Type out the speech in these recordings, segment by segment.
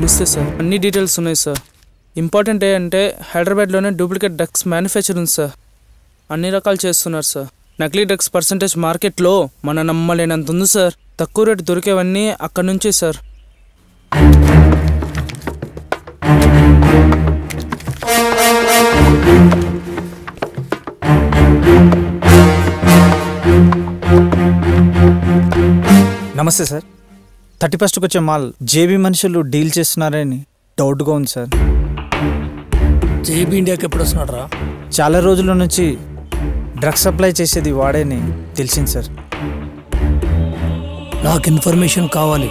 పిలిస్తే సార్ అన్ని డీటెయిల్స్ ఉన్నాయి సార్. ఇంపార్టెంట్ ఏంటంటే హైదరాబాద్లోనే డూప్లికేట్ డ్రగ్స్ మ్యానుఫ్యాక్చర్ ఉంది సార్. అన్ని రకాలు చేస్తున్నారు సార్. నకిలీ డ్రగ్స్ పర్సంటేజ్ మార్కెట్లో మన నమ్మలేనంత ఉంది సార్. తక్కువ రేటు దొరికేవన్నీ అక్కడి నుంచే సార్. నమస్తే సార్. 31st వచ్చే మాల్ జేబీ మనుషులు డీల్ చేస్తున్నారని డౌట్గా ఉంది సార్. జేబీ ఇండియాకి ఎప్పుడు వస్తున్నాడు రా? చాలా రోజుల నుంచి డ్రగ్స్ సప్లై చేసేది వాడేని తెలిసింది సార్. నాకు ఇన్ఫర్మేషన్ కావాలి,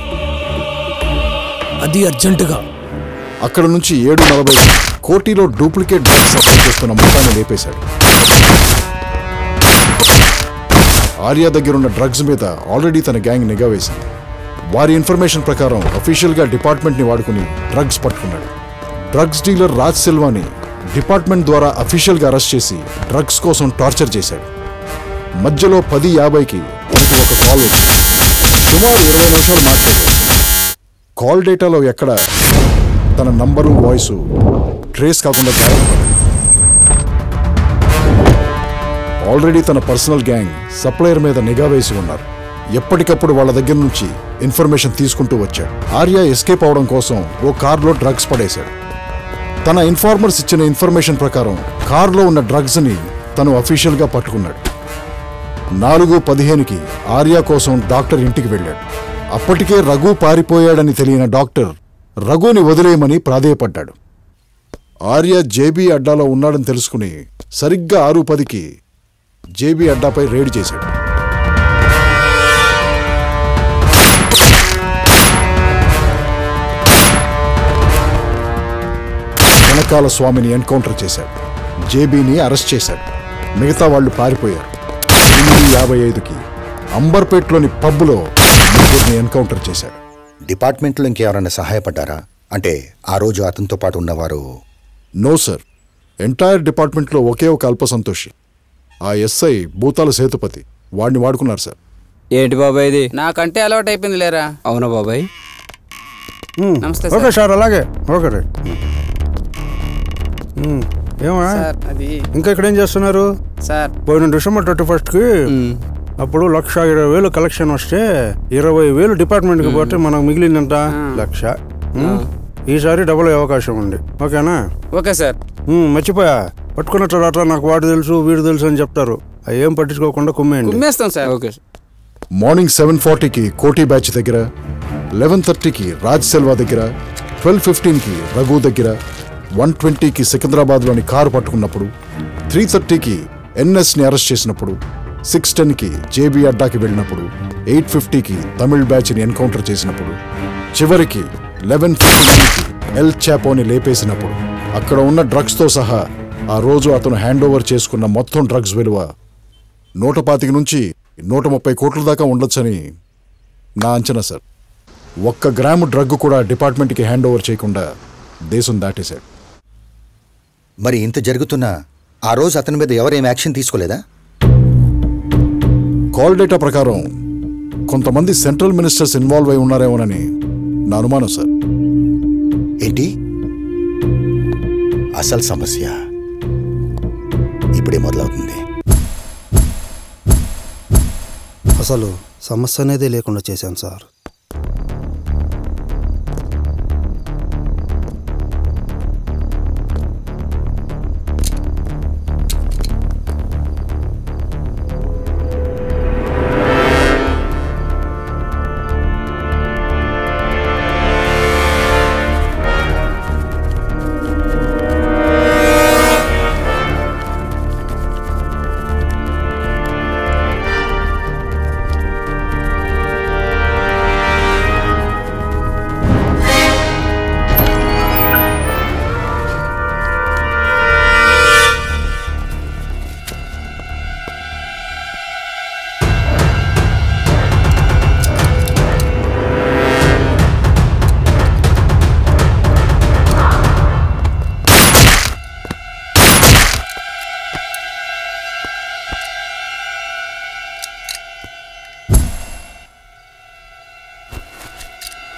అది అర్జెంటుగా. అక్కడ నుంచి 7:40 కోటిలో డూప్లికేట్ డ్రగ్స్ సప్లై చేస్తున్న మొత్తాన్ని లేపేశాడు. ఆర్య దగ్గరున్న డ్రగ్స్ మీద ఆల్రెడీ తన గ్యాంగ్ నిఘా వేసింది. వారి ఇన్ఫర్మేషన్ ప్రకారం అఫీషియల్గా డిపార్ట్మెంట్ని వాడుకుని డ్రగ్స్ పట్టుకున్నాడు. Drugs dealer Raj Silvani department ద్వారా అఫీషియల్గా అరెస్ట్ చేసి డ్రగ్స్ కోసం టార్చర్ చేశాడు. మధ్యలో 10:50కి తనకు ఒక కాల్ వచ్చింది. సుమారు 20 నిమిషాలు మాట్లాడాడు. కాల్ డేటాలో ఎక్కడ తన నంబరు వాయిస్ ట్రేస్ కాకుండా గాయపడ్డాడు. ఆల్రెడీ తన పర్సనల్ గ్యాంగ్ సప్లయర్ మీద నిఘా వేసి ఉన్నారు. ఎప్పటికప్పుడు వాళ్ళ దగ్గర నుంచి ఇన్ఫర్మేషన్ తీసుకుంటూ వచ్చాడు. ఆర్య ఎస్కేప్ అవడం కోసం ఓ కార్లో డ్రగ్స్ పడేశాడు. తన ఇన్ఫార్మర్స్ ఇచ్చిన ఇన్ఫర్మేషన్ ప్రకారం కార్లో ఉన్న డ్రగ్స్ని తను అఫీషియల్గా పట్టుకున్నాడు. 4:15కి ఆర్య కోసం డాక్టర్ ఇంటికి వెళ్ళాడు. అప్పటికే రఘు పారిపోయాడని తెలియని డాక్టర్ రఘుని వదిలేయమని ప్రాధేయపడ్డాడు. ఆర్య జేబీ అడ్డాలో ఉన్నాడని తెలుసుకుని సరిగ్గా 6:10కి జేబీ అడ్డాపై రైడ్ చేశాడు. వెనకాల స్వామిని ఎన్కౌంటర్ చేశాడు. జేబీని అరెస్ట్ చేశాడు. మిగతా వాళ్ళు పారిపోయారు. 8:55కి అంబర్పేట్లోని పబ్లో ముగ్గురిని ఎన్కౌంటర్ చేశాడు. డిపార్ట్మెంట్లో ఇంకెవరైనా సహాయపడ్డారా? అంటే ఆ రోజు అతనితో పాటు ఉన్నవారు? No sir. ఎంటైర్ డిపార్ట్మెంట్లో ఒకే ఒక అల్పసంతోషి, ఆ ఎస్ఐ భూతాల సేతుపతి. వాడిని వాడుకున్నారు సార్. ఏంటి బాబాయ్ ఇది? నాకంటే అలవాటు అయిపోయింది లేరా. అవునా బాబాయ్? నమస్తే ఓకే సార్. అలాగే ఓకే రే. ఏమా అది ఇంకా ఇక్కడ ఏం చేస్తున్నారు సార్? పోయిన December 31కి అప్పుడు 1,20,000 కలెక్షన్ వస్తే 20,000 డిపార్ట్మెంట్కి పోతే మనకు మిగిలిందంట 1,00,000. ఈసారి డబుల్ అవకాశం ఉంది. ఓకేనా? Okay sir. మర్చిపోయా, పట్టుకున్న తర్వాత నాకు వాడు తెలుసు వీడు తెలుసు అని చెప్తారు. అవి ఏం పట్టించుకోకుండా కుమ్మేస్తాం సార్. ఓకే. మార్నింగ్ 7:40కి కోటి బ్యాచ్ దగ్గర, 11:30కి రాజ్ సెల్వా దగ్గర, 12:15కి రఘు దగ్గర, 1:20కి సికింద్రాబాద్లోని కారు పట్టుకున్నప్పుడు, 3:30కి ఎన్ఎస్ని అరెస్ట్ చేసినప్పుడు, 6:10కి జేబీ అడ్డాకి వెళ్ళినప్పుడు, 8:50కి తమిళ్ బ్యాచ్ని ఎన్కౌంటర్ చేసినప్పుడు, చివరికి 11:59కి ఎల్ చాపోని లేపేసినప్పుడు, అక్కడ ఉన్న డ్రగ్స్తో సహా ఆ రోజు అతను హ్యాండ్ ఓవర్ చేసుకున్న మొత్తం డ్రగ్స్ విలువ 125 నుంచి 130 కోట్ల దాకా ఉండొచ్చని నా అంచనా సార్. 1 గ్రాము డ్రగ్ కూడా డిపార్ట్మెంట్కి హ్యాండ్ ఓవర్ చేయకుండా దేశం దాటేశాడు. మరి ఇంత జరుగుతున్నా ఆ రోజు అతని మీద ఎవరేం యాక్షన్ తీసుకోలేదా? కాల్ డేటా ప్రకారం కొంతమంది సెంట్రల్ మినిస్టర్స్ ఇన్వాల్వ్ అయి ఉన్నారేమోనని నా అనుమానం సార్. ఏంటి అసలు సమస్య ఇప్పుడే మొదలవుతుంది. అసలు సమస్య అనేది లేకుండా చేశాను సార్.